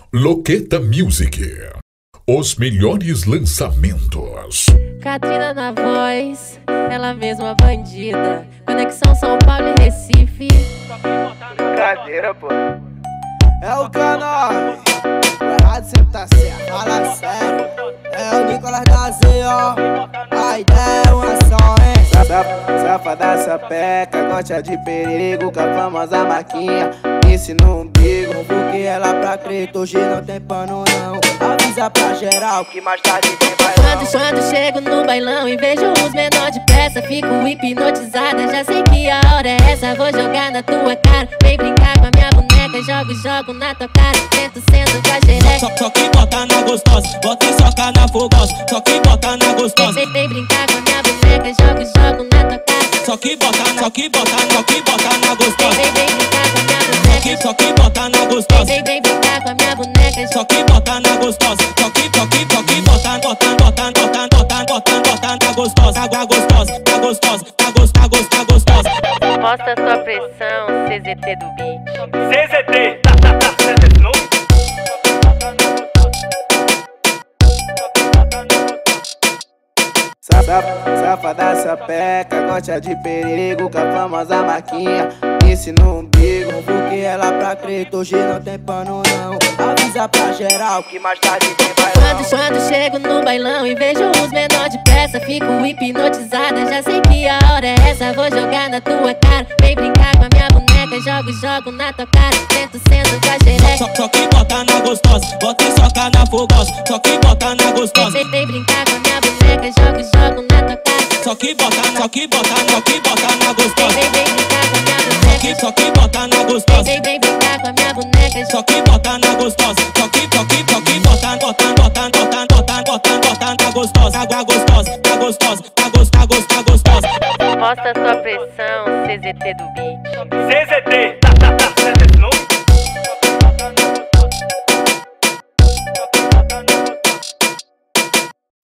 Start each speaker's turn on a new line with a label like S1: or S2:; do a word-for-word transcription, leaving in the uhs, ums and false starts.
S1: Loqueta Music. Os melhores lançamentos.
S2: Katrina na voz, ela mesma bandida. Conexão São Paulo e Recife.
S3: Brincadeira, pô.
S4: É o canal. O errado sempre tá certo, fala sério. É o Nicolas da Z, ó. A ideia é uma só, hein?
S3: Safada sapeca, gosta de perigo, com a famosa marquinha. Esse no umbigo,
S4: Porque ela pra crer, hoje não tem pano não. Avisa pra geral que mais tarde tem bailão.
S2: Quando, quando chego no bailão e vejo os menores de peça, fico hipnotizada, já sei que a hora é essa. Vou jogar na tua cara, vem brincar com a minha boneca. Jogo, jogo na tua cara, tento sendo com a xereca.
S5: Só, só que bota na gostosa, bota e soca na fogosa. Só que bota na gostosa,
S2: Vem, vem brincar com a minha boneca. Jogo, jogo na tua cara.
S5: só que bota, só que bota, só que bota na gostosa.
S2: Vem, vem brincar com a minha
S5: Só
S2: boneca.
S5: que, só que bota na gostosa,
S2: Vem, vem brincar com a minha boneca.
S5: só que bota na gostosa. Só que, só que, só que bota, bota, bota, bota, bota, bota, bota na gostosa. Água gostosa, tá gostosa, tá gostosa, tá gostosa.
S2: Mostra tua pressão, C Z T do beat.
S3: C Z T, tá, tá, tá, C Z T, não? Safada sapeca, gosta de perigo, com a famosa marquinha. Esse no umbigo,
S4: Porque ela pra crer, hoje não tem pano não. Avisa pra geral
S3: que mais tarde tem bailão.
S2: Quando, quando chego no bailão e vejo os menores de peça, fico hipnotizada, já sei que a hora é essa. Vou jogar na tua cara, vem brincar com a minha boneca. Jogo, jogo na tua cara, tento sendo com a xereca.
S5: Só, só que bota na gostosa, bota e soca na fogosa. Só que bota na gostosa,
S2: Vem, vem brincar com a minha boneca. Jogo, jogo na tua cara.
S5: só que bota, só que bota, só que bota na gostosa.
S2: Vem, vem brincar com a minha
S5: Só
S2: boneca.
S5: que, só que bota na gostosa,
S2: Vem, vem brincar com a minha boneca.
S5: só que bota na gostosa. Só que, só que, só que bota, bota, bota, bota, bota, bota, bota na gostosa. Água gostosa, tá gostosa, tá gostosa, tá gostosa.
S2: Mostra tua pressão, C Z T do beat.
S3: C Z T, tá,